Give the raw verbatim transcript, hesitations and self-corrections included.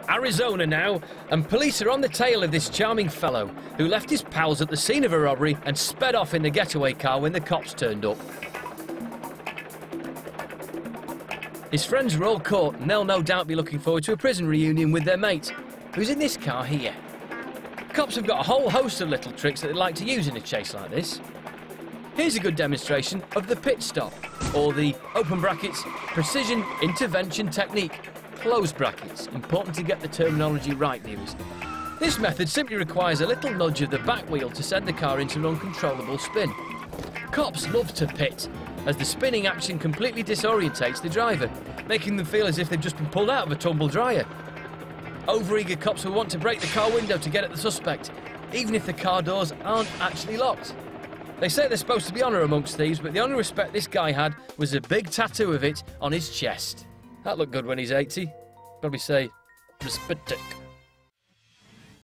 Arizona now, and police are on the tail of this charming fellow who left his pals at the scene of a robbery and sped off in the getaway car when the cops turned up. His friends were all caught, and they'll no doubt be looking forward to a prison reunion with their mate, who's in this car here. Cops have got a whole host of little tricks that they'd like to use in a chase like this. Here's a good demonstration of the pit stop, or the, open brackets, precision intervention technique, close brackets. Important to get the terminology right, viewers. This method simply requires a little nudge of the back wheel to send the car into an uncontrollable spin. Cops love to pit, as the spinning action completely disorientates the driver, making them feel as if they've just been pulled out of a tumble dryer. Overeager cops will want to break the car window to get at the suspect, even if the car doors aren't actually locked. They say they're supposed to be honour amongst thieves, but the only respect this guy had was a big tattoo of it on his chest. That looked good when he's eighty. Probably say, respect.